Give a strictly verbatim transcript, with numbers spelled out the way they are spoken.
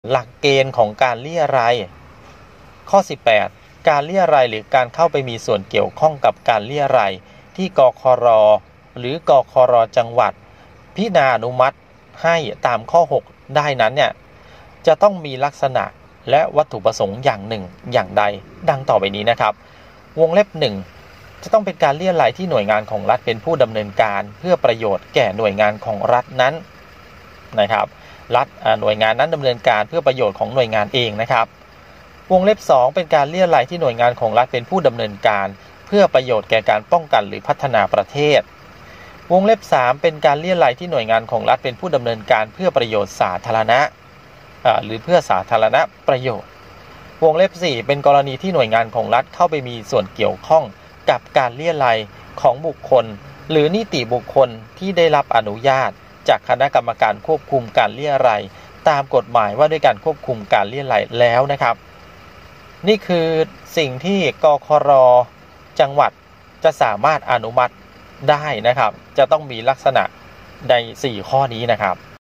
หลักเกณฑ์ของการเรี่ยไรข้อสิบแปดการเรี่ยไรหรือการเข้าไปมีส่วนเกี่ยวข้องกับการเรี่ยไรที่กครหรือกครจังหวัดพิจารณาอนุมัติให้ตามข้อหกได้นั้นเนี่ยจะต้องมีลักษณะและวัตถุประสงค์อย่างหนึ่งอย่างใดดังต่อไปนี้นะครับวงเล็บหนึ่งจะต้องเป็นการเรี่ยไรที่หน่วยงานของรัฐเป็นผู้ดำเนินการเพื่อประโยชน์แก่หน่วยงานของรัฐนั้นนะครับรัฐหน่วยงานนั้นดำเนินการเพื่อประโยชน์ของหน่วยงานเองนะครับวงเล็บสองเป็นการเรี่ยไรที่หน่วยงานของรัฐเป็นผู้ดำเนินการเพื่อประโยชน์แก่การป้องกันหรือพัฒนาประเทศวงเล็บสามเป็นการเรี่ยไรที่หน่วยงานของรัฐเป็นผู้ดำเนินการเพื่อประโยชน์สาธารณะหรือเพื่อสาธารณประโยชน์วงเล็บสี่เป็นกรณีที่หน่วยงานของรัฐเข้าไปมีส่วนเกี่ยวข้องกับการเรี่ยไรของบุคคลหรือนิติบุคคลที่ได้รับอนุญาตจากคณะกรรมการควบคุมการเรี่ยไรตามกฎหมายว่าด้วยการควบคุมการเรี่ยไรแล้วนะครับนี่คือสิ่งที่กครจังหวัดจะสามารถอนุมัติได้นะครับจะต้องมีลักษณะในสี่ข้อนี้นะครับ